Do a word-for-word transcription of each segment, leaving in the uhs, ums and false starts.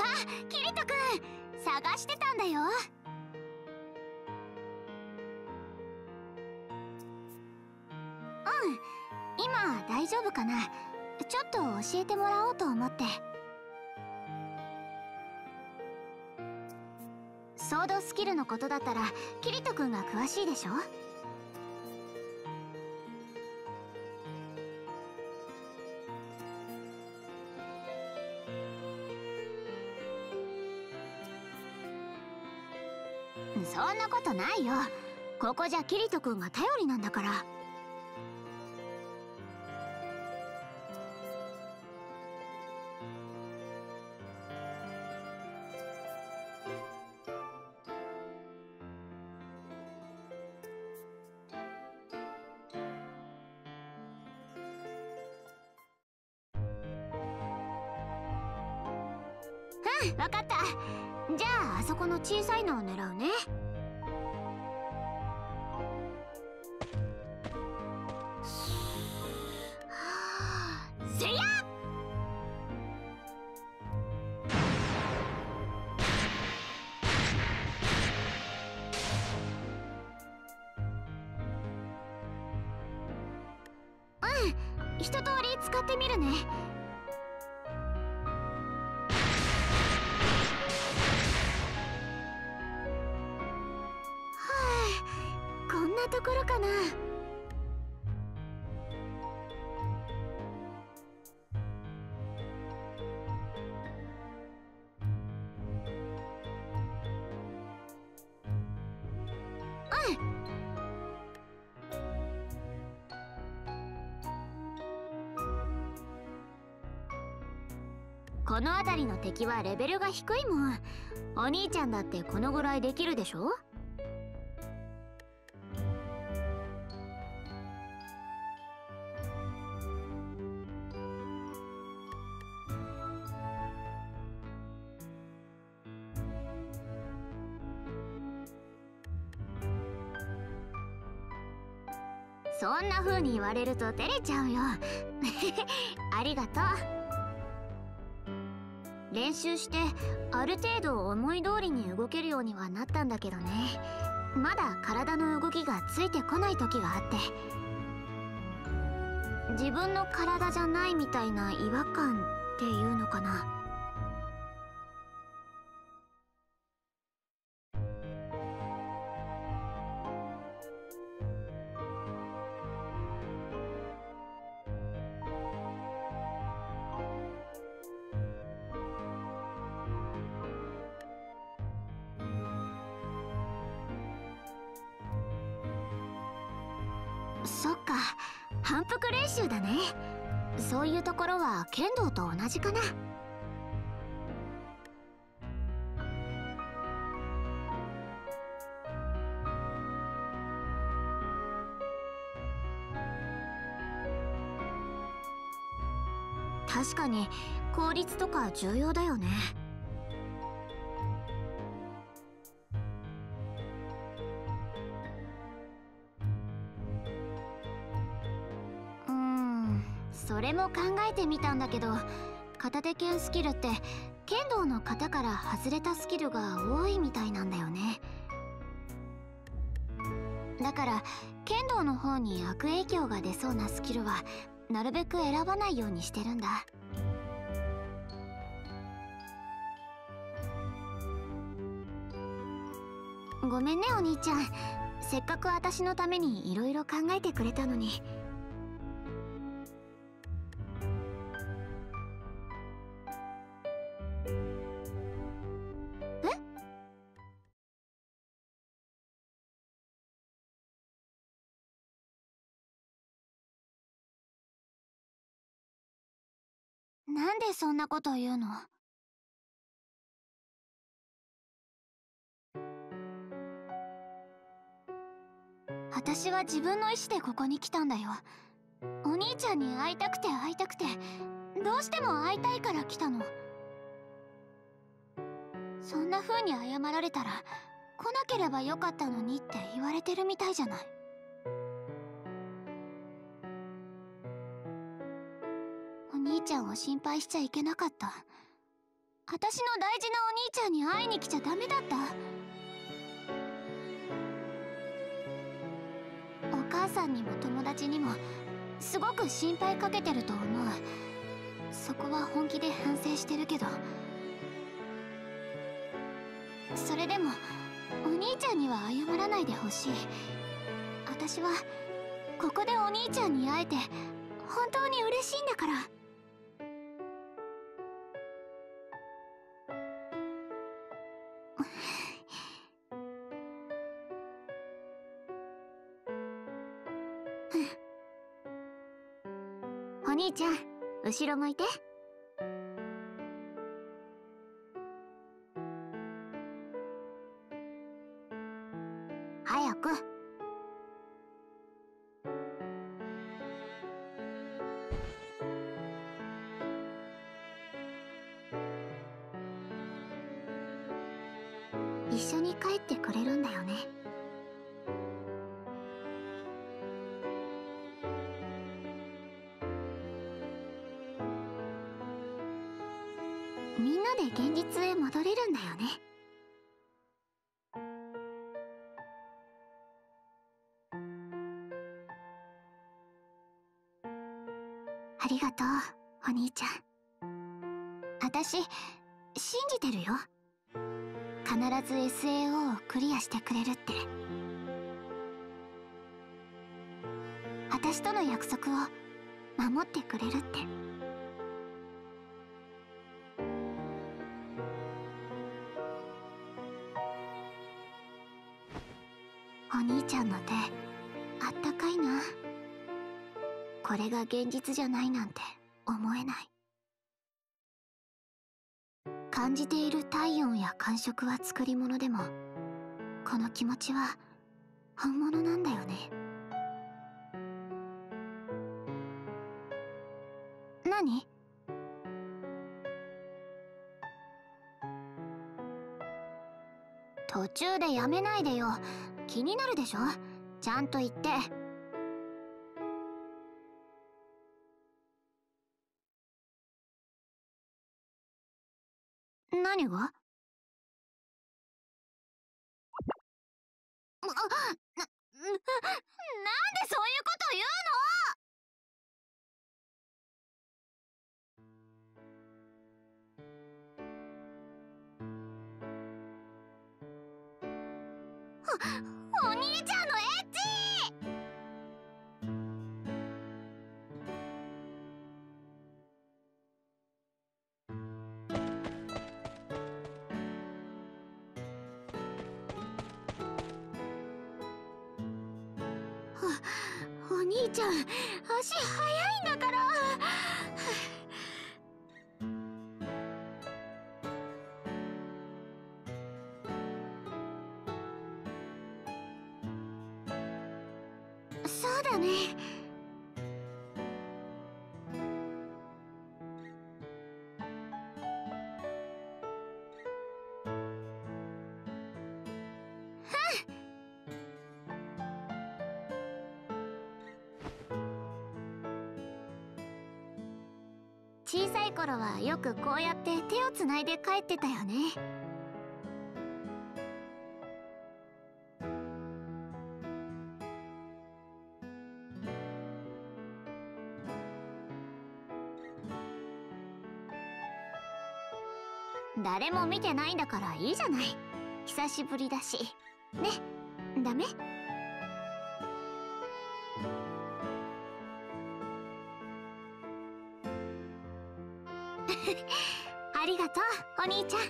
キリト君、探してたんだよ。うん、今大丈夫かな。ちょっと教えてもらおうと思って。ソードスキルのことだったらキリト君が詳しいでしょ。そんなことないよ。ここじゃキリト君が頼りなんだから。うん、わかった。じゃああそこの小さいのを狙うね。せや！うん、一通り使ってみるね。こんなところかな。うん。この辺りの敵はレベルが低いもん。お兄ちゃんだってこのぐらいできるでしょ。そんな風に言われると照れちゃうよ。ありがとう。練習してある程度思い通りに動けるようにはなったんだけどね。まだ体の動きがついてこない時があって、自分の体じゃないみたいな違和感っていうのかな。そっか、反復練習だね。そういうところは剣道と同じかな。確かに効率とか重要だよね。うーん、それも考えてみたんだけど、片手剣スキルって剣道の型から外れたスキルが多いみたいなんだよね。だから剣道の方に悪影響が出そうなスキルはなるべく選ばないようにしてるんだ。ごめんねお兄ちゃん。せっかく私のためにいろいろ考えてくれたのに。え？なんでそんなこと言うの？私は自分の意思でここに来たんだよ。お兄ちゃんに会いたくて会いたくて、どうしても会いたいから来たの。そんな風に謝られたら来なければよかったのにって言われてるみたいじゃない。お兄ちゃんを心配しちゃいけなかった。 私の大事なお兄ちゃんに会いに来ちゃダメだった？お母さんにも友達にもすごく心配かけてると思う。そこは本気で反省してるけど、それでもお兄ちゃんには謝らないでほしい。私はここでお兄ちゃんに会えて本当に嬉しいんだから。お兄ちゃん、後ろ向いて。早く。一緒に帰ってくれるんだよね。みんなで現実へ戻れるんだよね。ありがとう、お兄ちゃん。私、信じてるよ。必ず エスエーオー をクリアしてくれるって。私との約束を守ってくれるって。お兄ちゃんの手、あったかいな。これが現実じゃないなんて思えない。感じている体温や感触は作り物でも、この気持ちは本物なんだよね。何？途中でやめないでよ。気になるでしょ？ちゃんと言って。何が？な、な、なんでそういうこと言うの？お、お兄ちゃんのエッチ！お兄ちゃん、足速いんだから。そうだね。小さい頃はよくこうやって手をつないで帰ってたよね。誰も見てないんだからいいじゃない。久しぶりだし。ね、ダメ？ありがとう、お兄ちゃん。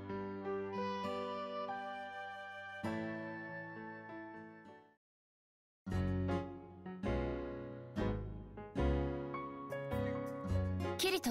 キリト？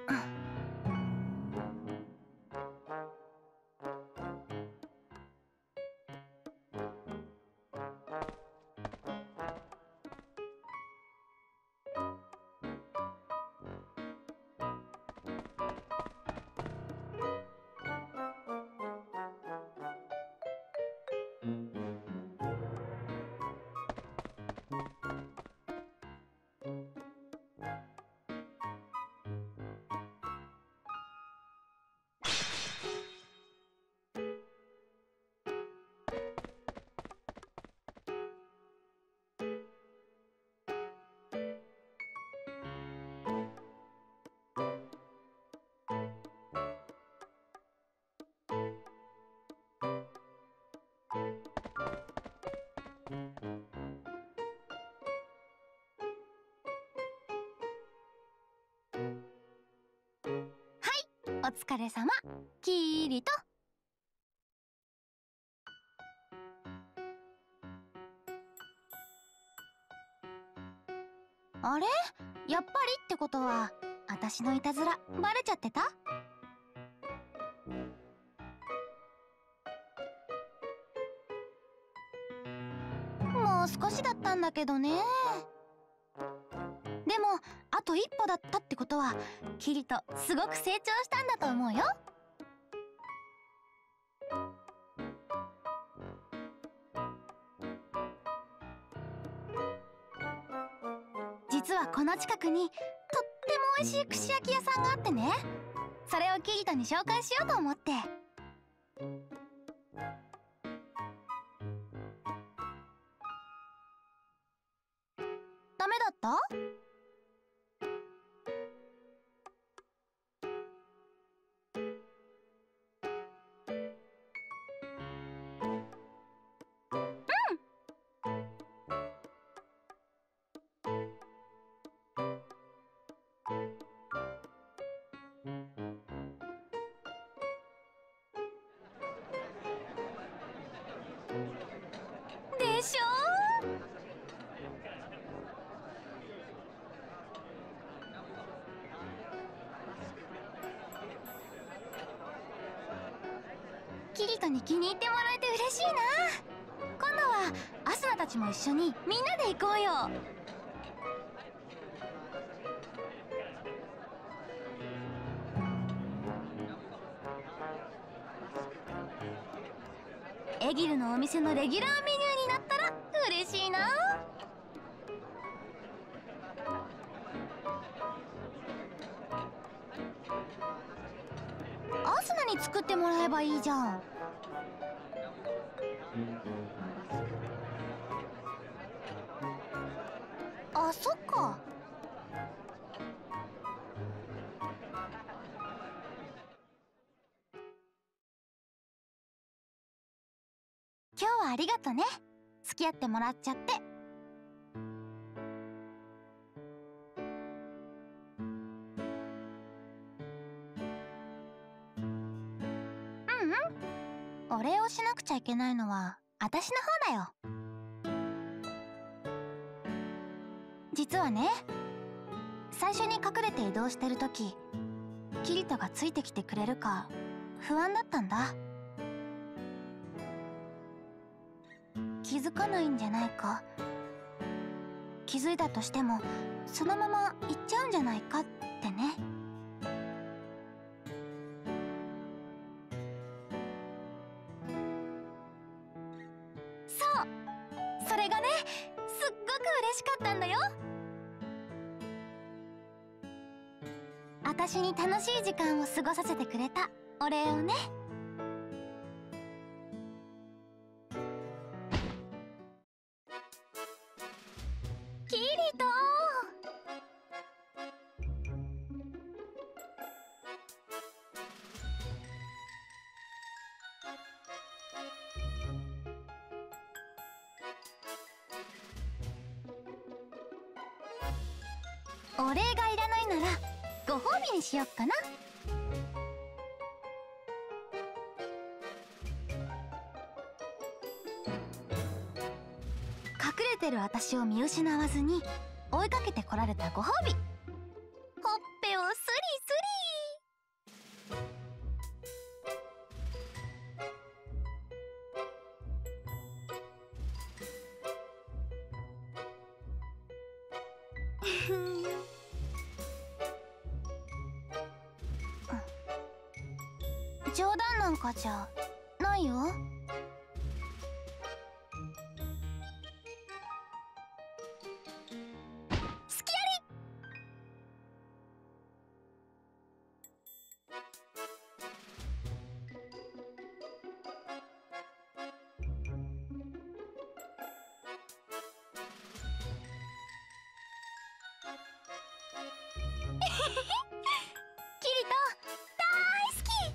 お疲れ様、キリト。あれ、やっぱりってことは私のいたずらバレちゃってた？もう少しだったんだけどね。でもあと一歩だったってことはキリトすごく成長したんだと思うよ。実はこの近くにとっても美味しい串焼き屋さんがあってね、それをキリトに紹介しようと思って。ダメだった？でしょー。キリトに気に入ってもらえて嬉しいな。今度はアスナたちも一緒にみんなで行こうよ。エギルのお店のレギュラーメニューになったら嬉しいな。アスナに作ってもらえばいいじゃん。あ、そっか。今日はありがとね。付き合ってもらっちゃって。うんうん。お礼をしなくちゃいけないのは私の方だよ。実はね、最初に隠れて移動してる時、キリトがついてきてくれるか不安だったんだ。気づかないんじゃないか、気づいたとしてもそのまま行っちゃうんじゃないかってね。そう、それがね、すっごく嬉しかったんだよ。私に楽しい時間を過ごさせてくれたお礼をね。キリト。お礼がいらないならご褒美にしよっかな。隠れてる私を見失わずに追いかけてこられたご褒美。ほっぺをスリスリ。 冗談なんかじゃないよ。スキキリト大好き。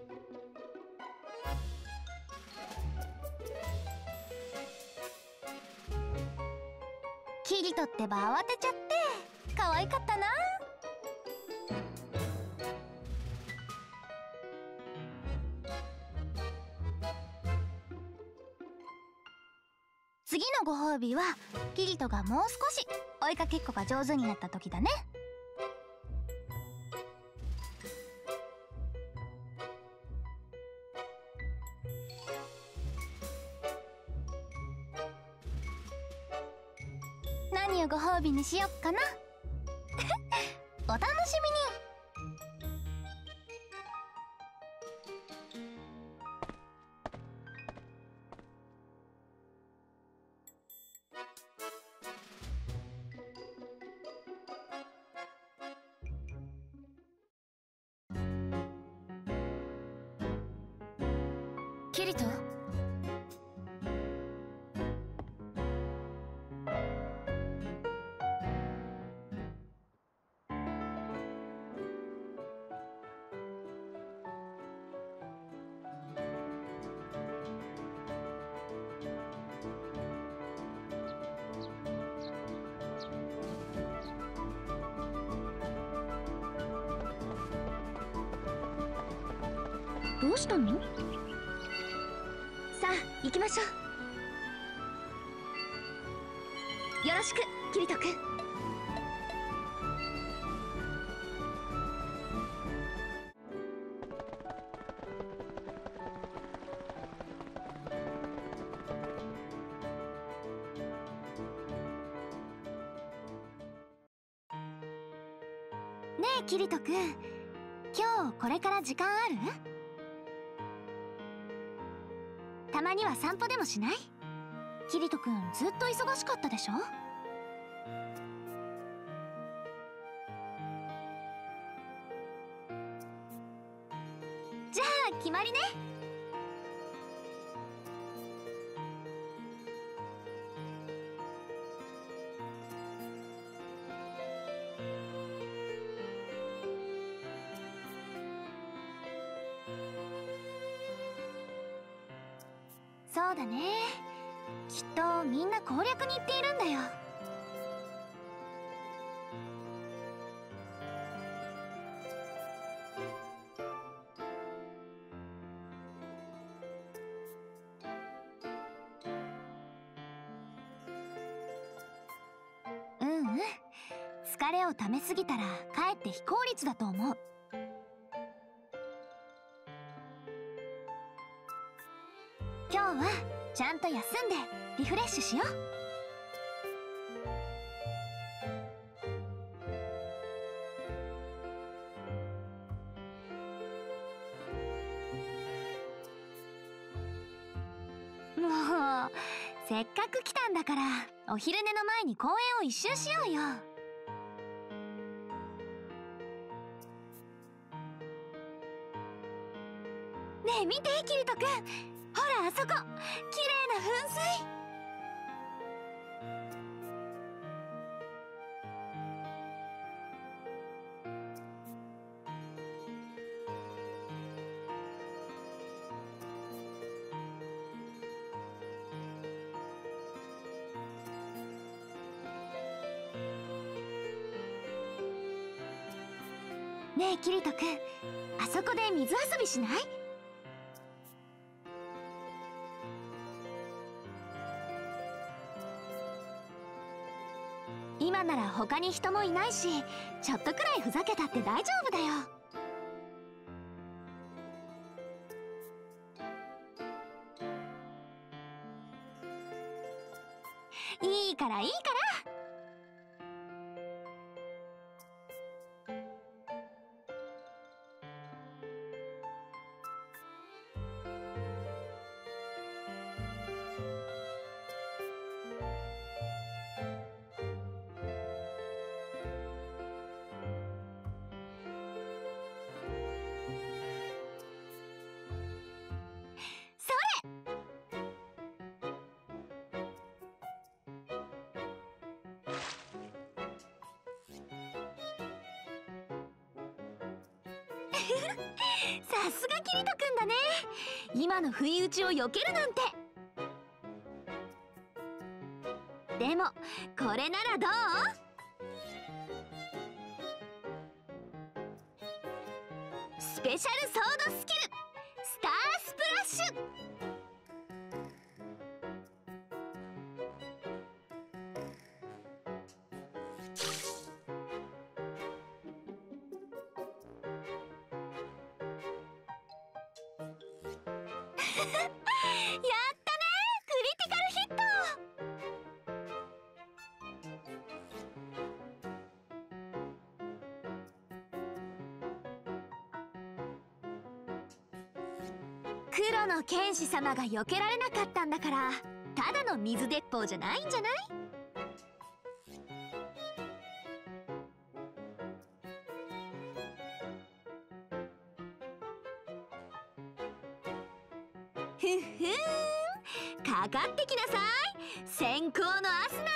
キリトってば慌てちゃって可愛かったな。次のご褒美はキリトがもう少し追いかけっこが上手になった時だね。何をご褒美にしよっかな。お楽しみに。キリト？どうしたの？さあ行きましょう。よろしくキリト君。ねえキリト君、今日これから時間ある？たまには散歩でもしない？キリト君ずっと忙しかったでしょ？じゃあ決まりね。そうだね。きっとみんな攻略に行っているんだよ。うんうん。疲れをためすぎたらかえって非効率だと思う。今日はちゃんと休んでリフレッシュしよう。もうせっかく来たんだからお昼寝の前に公園を一周しようよ。ねえ見てキリト君、ほらあそこ、綺麗な噴水。ねえキリト君、あそこで水遊びしない？今なら他に人もいないし、ちょっとくらいふざけたって大丈夫だよ。いいからいいから。 さすがキリトくんだね。今の不意打ちを避けるなんて。でもこれならどう？スペシャルソードスキルスタースプラッシュ。やったね、クリティカルヒット。黒の剣士様が避けられなかったんだから、ただの水鉄砲じゃないんじゃない？ふっふーん、かかってきなさい、先行のアスなの。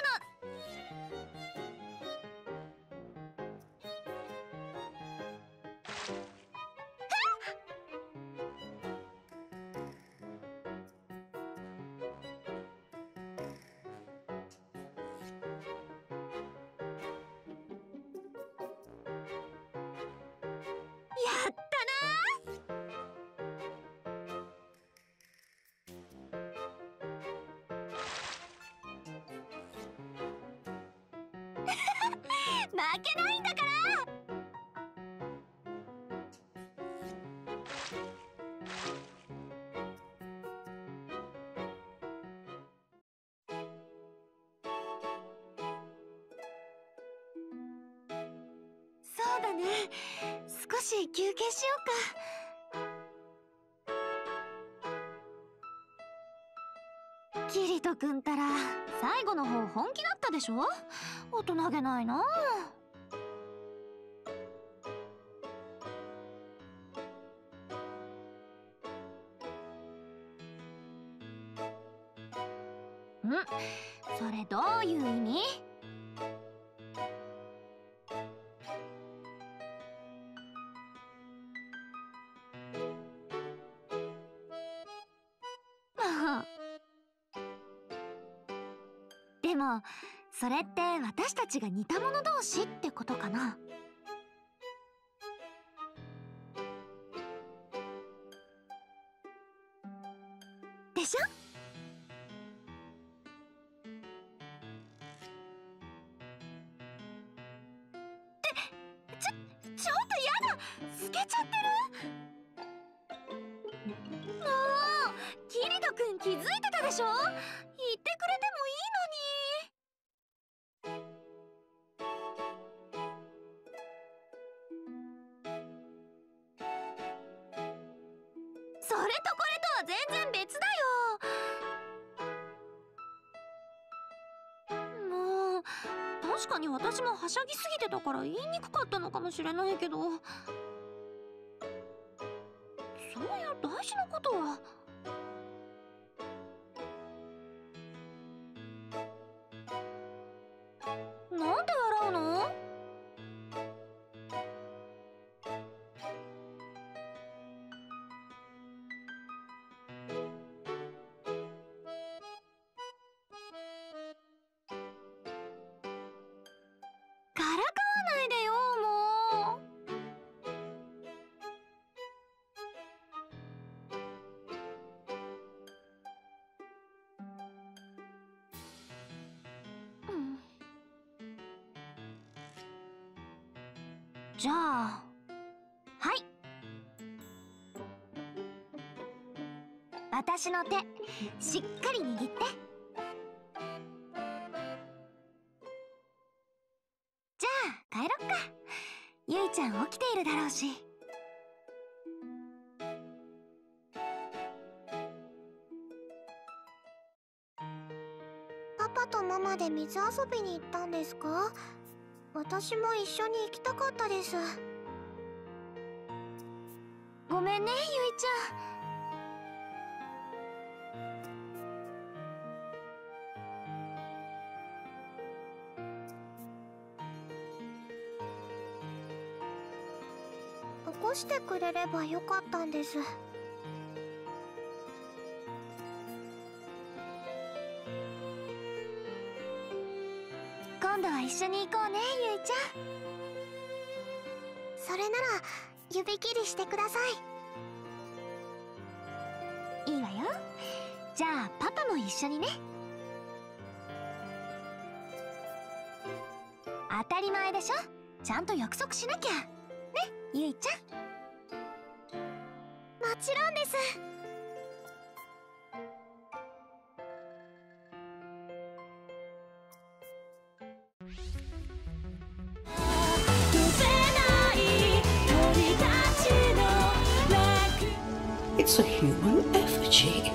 やったなー。負けないんだから。そうだね、少し休憩しようか。キリトくんたら最後の方本気だったでしょ。大人げないな。ん？それどういう意味？でもそれって私たちが似た者同士ってことかな？でしょ？ってちょちょっとやだ、透けちゃってる。もうキリトくん気づいてたでしょ。言ってくれてもいいのに。それとこれとは全然別だよ。もう確かに私もはしゃぎすぎてたから言いにくかったのかもしれないけど、そういう大事なことは。なんで笑うの？からかわないでよ、もう。うん、じゃあはい、私の手しっかり握って。じゃあ帰ろっか。ゆいちゃん起きているだろうし。パパとママで水遊びに行ったんですか？私も一緒に行きたかったです。ごめんね、ゆいちゃん。 残してくれればよかったんです。今度は一緒に行こうね、ゆいちゃん。それなら指切りしてください。いいわよ。じゃあパパも一緒にね。当たり前でしょ。ちゃんと約束しなきゃね、ゆいちゃん。もちろんです。 It's a human effigy.